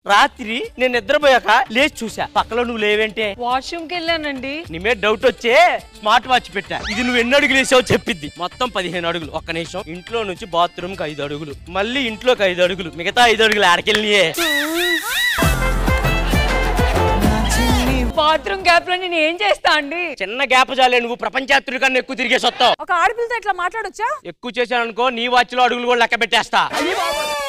రాత్రి నేను నిద్రపోయాక లేచి చూసా, పక్కలో నువ్వు లేవేంటే? వాష్రూమ్ కి వెళ్ళానండి. నీ మీద డౌట్ వచ్చే స్మార్ట్ వాచ్ పెట్టా. ఇది నువ్వు ఎన్ని అడుగులు వేసావో చెప్పిద్ది. మొత్తం 15 అడుగులు. ఒక్క నిమిషం. ఇంట్లో నుంచి బాత్రూమ్ కి 5 అడుగులు, మళ్ళీ ఇంట్లోకి 5 అడుగులు, మిగతా 5 అడుగులు ఆడకెళ్ళియే. బాత్రూమ్ గ్యాప్ లో నేను ఏం చేస్తా అండి? చిన్న గ్యాప్ చాలే, నువ్వు ప్రపంచాత్రుడి కన్నా ఎక్కువ తిరిగేసి వస్తావు. ఒక ఆడపిల్లతో ఇట్లా మాట్లాడొచ్చా? ఎక్కువ చేశాను అనుకో, నీ వాచ్ లో అడుగులు కూడా లెక్క పెట్టేస్తా.